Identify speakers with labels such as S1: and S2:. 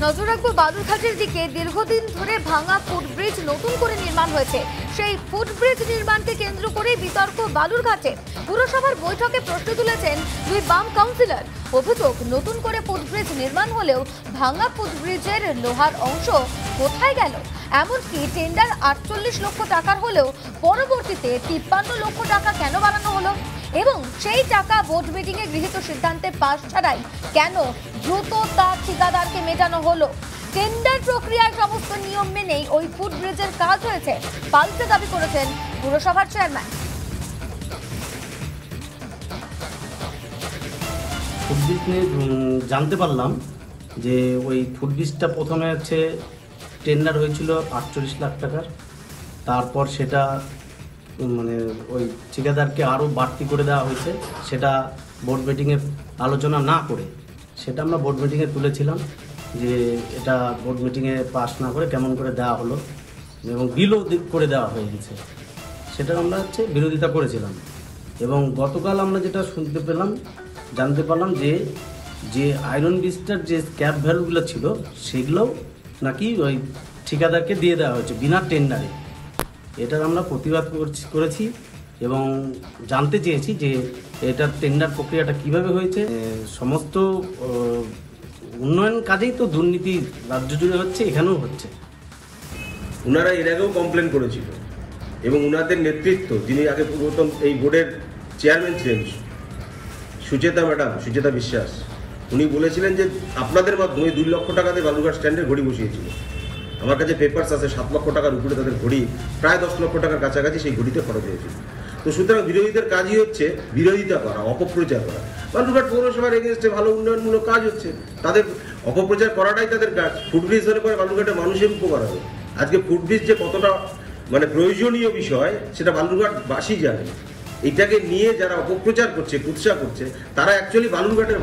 S1: নজর রাখবো বালুরঘাটের দিকে। দীর্ঘদিন ধরে ভাঙা ফুটব্রিজ নতুন করে নির্মাণ হয়েছে। সেই ফুটব্রিজ নির্মাণকে কেন্দ্র করে বিতর্ক বালুরঘাটে। পুরসভার বৈঠকে প্রশ্ন তুলেছেন দুই বাম কাউন্সিলর। অভিযোগ, নতুন করে ফুটব্রিজ নির্মাণ হলেও ভাঙা ফুটব্রিজের লোহার অংশ কোথায় গেল? এমনকি টেন্ডার 48 লক্ষ টাকার হলেও পরবর্তীতে 53 লক্ষ টাকা কেন বাড়ানো হলো? এবং সেই টাকা বোর্ড মিটিংয়ে গৃহীত সিদ্ধান্তে পাস ছাড়াই কেন দ্রুত তা ঠিকাদারকে মেটানো হলো? টেন্ডার প্রক্রিয়ার সমস্ত নিয়ম মেনেই ওই ফুটব্রিজের কাজ হয়েছে, পাল্টে দাবি করেছেন পুরসভার চেয়ারম্যান।
S2: ফুটব্রিজ নিয়ে জানতে পারলাম যে ওই ফুটব্রিজটা প্রথমে হচ্ছে টেন্ডার হয়েছিল 48 লাখ টাকার। তারপর সেটা মানে ওই ঠিকাদারকে আরও বাড়তি করে দেওয়া হয়েছে। সেটা বোর্ড মিটিংয়ে আলোচনা না করে সেটা আমরা বোর্ড মিটিংয়ে তুলেছিলাম যে এটা বোর্ড মিটিংয়ে পাস না করে কেমন করে দেওয়া হলো এবং বিলও করে দেওয়া হয়ে গেছে। সেটা আমরা বিরোধিতা করেছিলাম। এবং গতকাল আমরা যেটা জানতে পারলাম যে আয়রন ব্রিজটার যে স্ক্র্যাপ ভ্যালুগুলো ছিল সেগুলোও নাকি ওই ঠিকাদারকে দিয়ে দেওয়া হয়েছে বিনা টেন্ডারে। এটার আমরা প্রতিবাদ করেছি এবং জানতে চেয়েছি যে এটার টেন্ডার প্রক্রিয়াটা কিভাবে হয়েছে। সমস্ত উন্নয়ন কাজেই তো দুর্নীতি রাজ্য জুড়ে হচ্ছে, এখানেও হচ্ছে।
S3: ওনারা এর আগেও কমপ্লেন করেছিল এবং ওনাদের নেতৃত্ব, যিনি আগে প্রথম এই বোর্ডের চেয়ারম্যান ছিলেন সুচেতা বিশ্বাস, উনি বলেছিলেন যে আপনাদের মাধ্যমে 2 লক্ষ টাকাতে বালুরঘাট স্ট্যান্ডের ঘড়ি বসিয়েছিল। আমার কাছে পেপারস আছে 7 লক্ষ টাকার উপরে তাদের ঘড়ি, প্রায় 10 লক্ষ টাকার কাছাকাছি সেই ঘড়িতে খরচ হয়েছিল। তো সুতরাং বিরোধীদের কাজই হচ্ছে বিরোধিতা করা, অপপ্রচার করা। বালুরঘাট পৌরসভার এগেনস্টে ভালো উন্নয়নমূলক কাজ হচ্ছে, তাদের অপপ্রচার করাটাই তাদের কাজ। ফুটব্রিজ হলে পরে বালুরঘাটের মানুষের উপকার হবে। আজকে ফুটব্রিজ যে কতটা প্রয়োজনীয় বিষয় সেটা বালুরঘাটবাসী জানে। এইটাকে নিয়ে যারা অপপ্রচার করছে, কুৎসা করছে, তারা অ্যাকচুয়ালি বালুরঘাটের